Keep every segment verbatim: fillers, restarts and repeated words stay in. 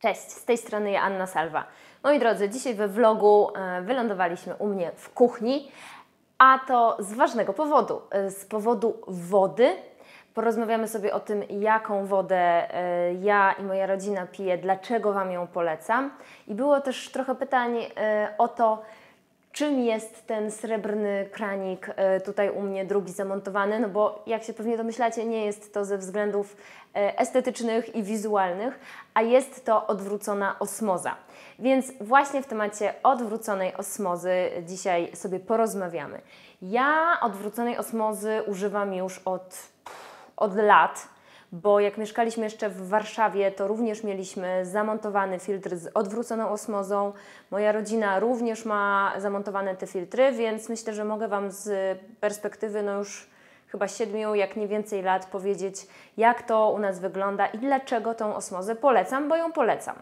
Cześć, z tej strony ja, Anna Salwa. Moi drodzy, dzisiaj we vlogu e, wylądowaliśmy u mnie w kuchni, a to z ważnego powodu, e, z powodu wody. Porozmawiamy sobie o tym, jaką wodę e, ja i moja rodzina pije, dlaczego Wam ją polecam. I było też trochę pytań e, o to, czym jest ten srebrny kranik e, tutaj u mnie drugi zamontowany, no bo jak się pewnie domyślacie, nie jest to ze względów e, estetycznych i wizualnych, a jest to odwrócona osmoza. Więc właśnie w temacie odwróconej osmozy dzisiaj sobie porozmawiamy. Ja odwróconej osmozy używam już od, od lat, bo jak mieszkaliśmy jeszcze w Warszawie, to również mieliśmy zamontowany filtr z odwróconą osmozą. Moja rodzina również ma zamontowane te filtry, więc myślę, że mogę Wam z perspektywy no już chyba siedmiu, jak nie więcej lat powiedzieć, jak to u nas wygląda i dlaczego tą osmozę polecam, bo ją polecam.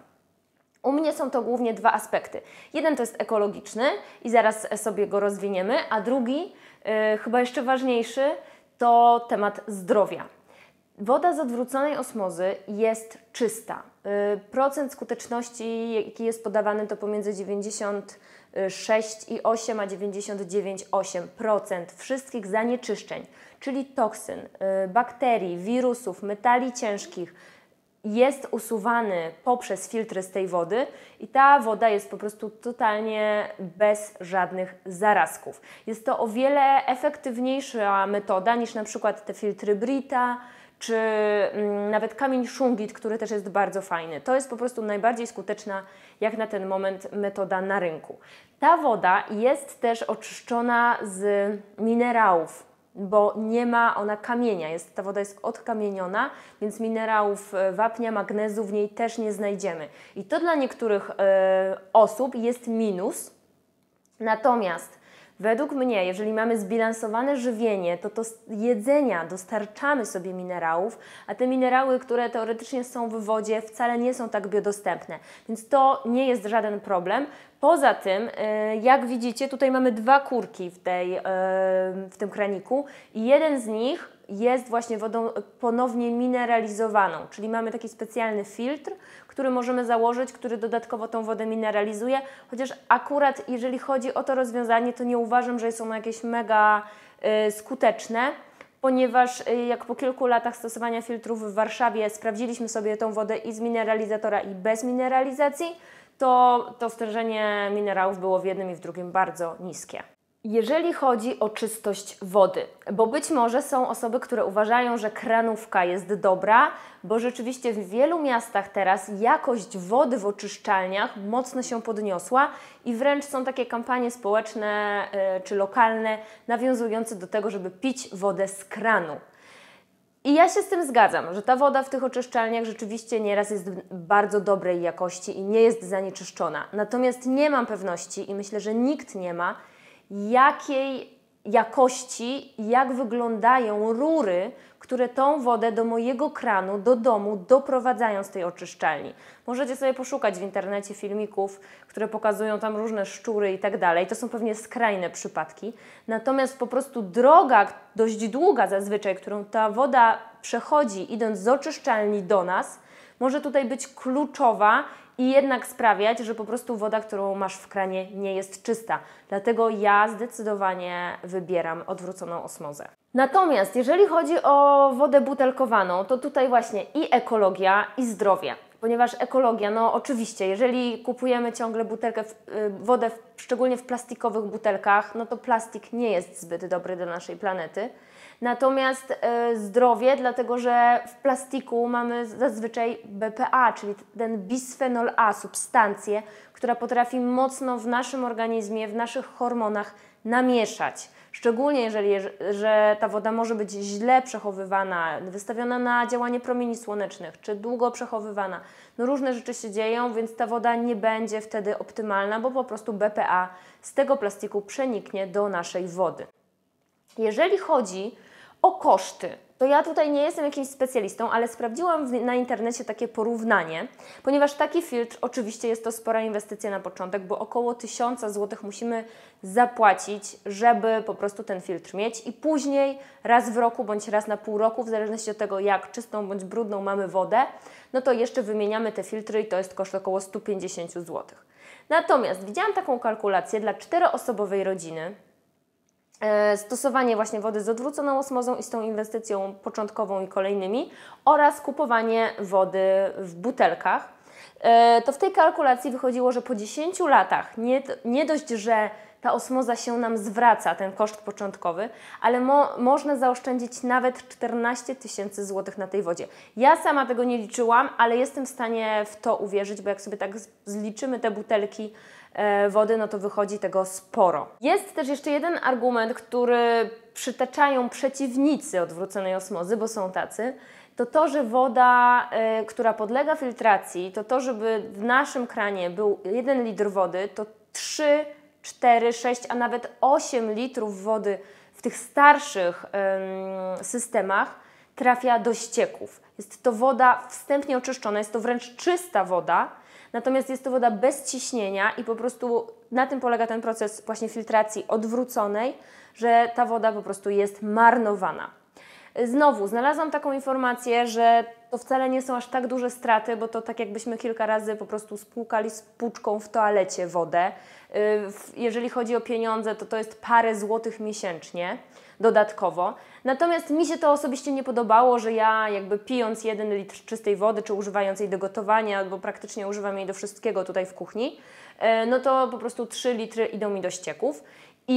U mnie są to głównie dwa aspekty. Jeden to jest ekologiczny i zaraz sobie go rozwiniemy, a drugi, yy, chyba jeszcze ważniejszy, to temat zdrowia. Woda z odwróconej osmozy jest czysta. Procent skuteczności, jaki jest podawany, to pomiędzy dziewięćdziesiąt sześć i osiem a dziewięćdziesiąt dziewięć i osiem procent wszystkich zanieczyszczeń, czyli toksyn, bakterii, wirusów, metali ciężkich, jest usuwany poprzez filtry z tej wody i ta woda jest po prostu totalnie bez żadnych zarazków. Jest to o wiele efektywniejsza metoda niż na przykład te filtry Brita, czy mm, nawet kamień Szungit, który też jest bardzo fajny. To jest po prostu najbardziej skuteczna, jak na ten moment, metoda na rynku. Ta woda jest też oczyszczona z minerałów, bo nie ma ona kamienia. Jest, ta woda jest odkamieniona, więc minerałów wapnia, magnezu w niej też nie znajdziemy. I to dla niektórych e, osób jest minus, natomiast według mnie, jeżeli mamy zbilansowane żywienie, to, to z jedzenia dostarczamy sobie minerałów, a te minerały, które teoretycznie są w wodzie, wcale nie są tak biodostępne. Więc to nie jest żaden problem. Poza tym, jak widzicie, tutaj mamy dwa kurki w, tej, w tym kraniku i jeden z nich jest właśnie wodą ponownie mineralizowaną, czyli mamy taki specjalny filtr, który możemy założyć, który dodatkowo tą wodę mineralizuje, chociaż akurat jeżeli chodzi o to rozwiązanie, to nie uważam, że są jakieś mega y, skuteczne, ponieważ y, jak po kilku latach stosowania filtrów w Warszawie sprawdziliśmy sobie tą wodę i z mineralizatora i bez mineralizacji, to to stężenie minerałów było w jednym i w drugim bardzo niskie. Jeżeli chodzi o czystość wody, bo być może są osoby, które uważają, że kranówka jest dobra, bo rzeczywiście w wielu miastach teraz jakość wody w oczyszczalniach mocno się podniosła i wręcz są takie kampanie społeczne yy, czy lokalne nawiązujące do tego, żeby pić wodę z kranu. I ja się z tym zgadzam, że ta woda w tych oczyszczalniach rzeczywiście nieraz jest bardzo dobrej jakości i nie jest zanieczyszczona. Natomiast nie mam pewności i myślę, że nikt nie ma, jakiej jakości, jak wyglądają rury, które tą wodę do mojego kranu, do domu doprowadzają z tej oczyszczalni. Możecie sobie poszukać w internecie filmików, które pokazują tam różne szczury i tak dalej. To są pewnie skrajne przypadki. Natomiast po prostu droga, dość długa zazwyczaj, którą ta woda przechodzi, idąc z oczyszczalni do nas, może tutaj być kluczowa i jednak sprawiać, że po prostu woda, którą masz w kranie, nie jest czysta. Dlatego ja zdecydowanie wybieram odwróconą osmozę. Natomiast jeżeli chodzi o wodę butelkowaną, to tutaj właśnie i ekologia, i zdrowie. Ponieważ ekologia, no oczywiście, jeżeli kupujemy ciągle butelkę, w, y, wodę w, szczególnie w plastikowych butelkach, no to plastik nie jest zbyt dobry dla naszej planety. Natomiast y, zdrowie, dlatego że w plastiku mamy zazwyczaj B P A, czyli ten bisfenol A, substancję, która potrafi mocno w naszym organizmie, w naszych hormonach namieszać. Szczególnie jeżeli że ta woda może być źle przechowywana, wystawiona na działanie promieni słonecznych, czy długo przechowywana. No różne rzeczy się dzieją, więc ta woda nie będzie wtedy optymalna, bo po prostu B P A z tego plastiku przeniknie do naszej wody. Jeżeli chodzi o koszty, to ja tutaj nie jestem jakimś specjalistą, ale sprawdziłam w, na internecie takie porównanie, ponieważ taki filtr, oczywiście jest to spora inwestycja na początek, bo około tysiąc złotych musimy zapłacić, żeby po prostu ten filtr mieć i później raz w roku bądź raz na pół roku, w zależności od tego, jak czystą bądź brudną mamy wodę, no to jeszcze wymieniamy te filtry i to jest koszt około sto pięćdziesiąt złotych. Natomiast widziałam taką kalkulację dla czteroosobowej rodziny, stosowanie właśnie wody z odwróconą osmozą i z tą inwestycją początkową i kolejnymi oraz kupowanie wody w butelkach, to w tej kalkulacji wychodziło, że po dziesięciu latach nie, nie dość, że ta osmoza się nam zwraca, ten koszt początkowy, ale mo, można zaoszczędzić nawet czternaście tysięcy złotych na tej wodzie. Ja sama tego nie liczyłam, ale jestem w stanie w to uwierzyć, bo jak sobie tak zliczymy te butelki wody, no to wychodzi tego sporo. Jest też jeszcze jeden argument, który przytaczają przeciwnicy odwróconej osmozy, bo są tacy, to to, że woda, y, która podlega filtracji, to to, żeby w naszym kranie był jeden litr wody, to trzy, cztery, sześć, a nawet osiem litrów wody w tych starszych y, systemach trafia do ścieków. Jest to woda wstępnie oczyszczona, jest to wręcz czysta woda, natomiast jest to woda bez ciśnienia i po prostu na tym polega ten proces właśnie filtracji odwróconej, że ta woda po prostu jest marnowana. Znowu znalazłam taką informację, że to wcale nie są aż tak duże straty, bo to tak jakbyśmy kilka razy po prostu spłukali z płuczką w toalecie wodę. Jeżeli chodzi o pieniądze, to to jest parę złotych miesięcznie dodatkowo. Natomiast mi się to osobiście nie podobało, że ja jakby pijąc jeden litr czystej wody, czy używając jej do gotowania, albo praktycznie używam jej do wszystkiego tutaj w kuchni, no to po prostu trzy litry idą mi do ścieków.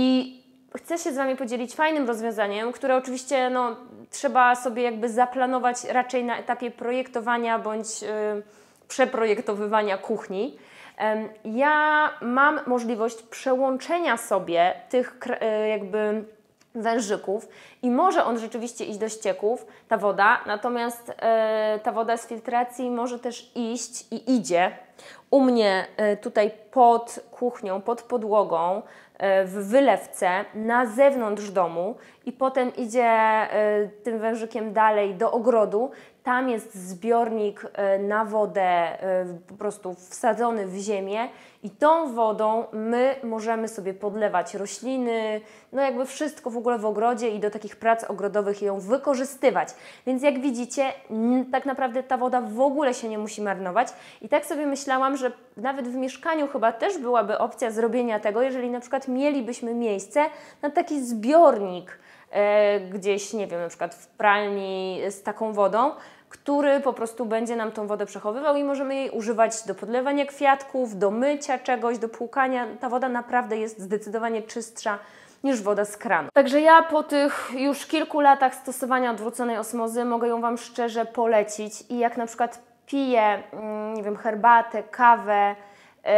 I chcę się z Wami podzielić fajnym rozwiązaniem, które oczywiście no, trzeba sobie jakby zaplanować raczej na etapie projektowania bądź yy, przeprojektowywania kuchni. Yy, ja mam możliwość przełączenia sobie tych yy, jakby wężyków i może on rzeczywiście iść do ścieków, ta woda, natomiast yy, ta woda z filtracji może też iść i idzie u mnie yy, tutaj pod kuchnią, pod podłogą, w wylewce na zewnątrz domu i potem idzie y, tym wężykiem dalej do ogrodu. Tam jest zbiornik y, na wodę y, po prostu wsadzony w ziemię i tą wodą my możemy sobie podlewać rośliny, no jakby wszystko w ogóle w ogrodzie i do takich prac ogrodowych ją wykorzystywać. Więc jak widzicie, tak naprawdę ta woda w ogóle się nie musi marnować i tak sobie myślałam, że nawet w mieszkaniu chyba też byłaby opcja zrobienia tego, jeżeli na przykład mielibyśmy miejsce na taki zbiornik e, gdzieś, nie wiem, na przykład w pralni z taką wodą, który po prostu będzie nam tą wodę przechowywał i możemy jej używać do podlewania kwiatków, do mycia czegoś, do płukania. Ta woda naprawdę jest zdecydowanie czystsza niż woda z kranu. Także ja po tych już kilku latach stosowania odwróconej osmozy mogę ją Wam szczerze polecić i jak na przykład piję, nie wiem, herbatę, kawę yy,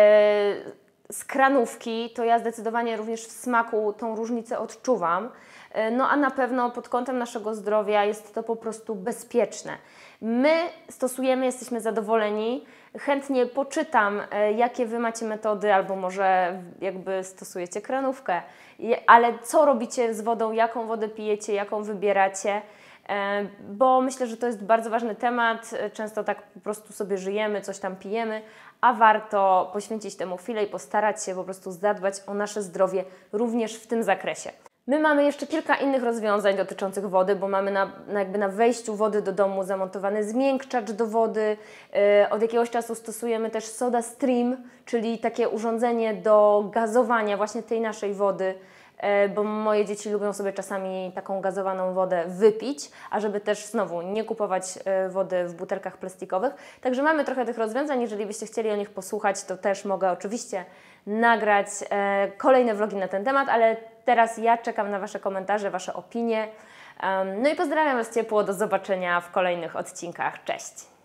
z kranówki, to ja zdecydowanie również w smaku tą różnicę odczuwam. Yy, no a na pewno pod kątem naszego zdrowia jest to po prostu bezpieczne. My stosujemy, jesteśmy zadowoleni. Chętnie poczytam, yy, jakie Wy macie metody, albo może jakby stosujecie kranówkę, yy, ale co robicie z wodą, jaką wodę pijecie, jaką wybieracie. Bo myślę, że to jest bardzo ważny temat. Często tak po prostu sobie żyjemy, coś tam pijemy, a warto poświęcić temu chwilę i postarać się po prostu zadbać o nasze zdrowie również w tym zakresie. My mamy jeszcze kilka innych rozwiązań dotyczących wody, bo mamy na, na, jakby na wejściu wody do domu zamontowany zmiękczacz do wody. Yy, od jakiegoś czasu stosujemy też SodaStream, czyli takie urządzenie do gazowania właśnie tej naszej wody, bo moje dzieci lubią sobie czasami taką gazowaną wodę wypić, a żeby też znowu nie kupować wody w butelkach plastikowych. Także mamy trochę tych rozwiązań. Jeżeli byście chcieli o nich posłuchać, to też mogę oczywiście nagrać kolejne vlogi na ten temat, ale teraz ja czekam na Wasze komentarze, Wasze opinie. No i pozdrawiam Was ciepło, do zobaczenia w kolejnych odcinkach. Cześć!